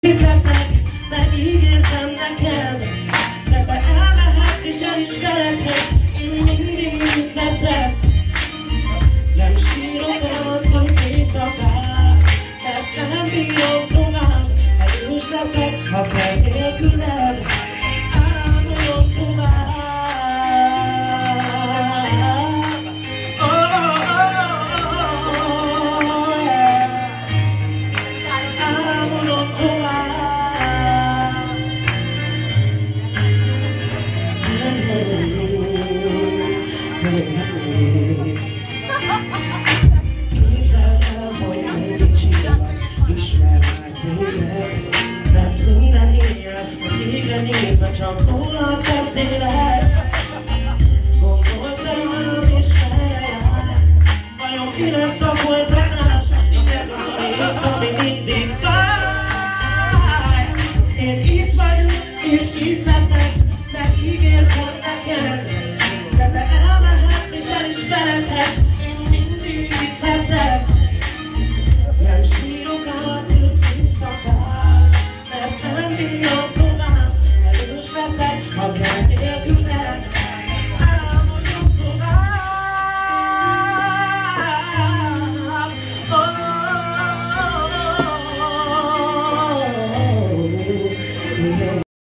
Mit leszek, megígértem neked, de te elmehetsz és el is keredhetsz. Én mindig itt leszek. Nem sírok, elmondom éjszakát, mert nem bírom tovább. Erős leszek, ha kell nélküled, ámulom tovább. Ámulom tovább. Képzeld el, hogy mindig csinálok, ismerlek téged, mert minden éjjel az égre nézve csak rólad beszélek. Gondolsz rám és merre jársz, vajon ki lesz a folytatás? Itt ez az a rész, ami mindig fáj. Én itt vagyok és itt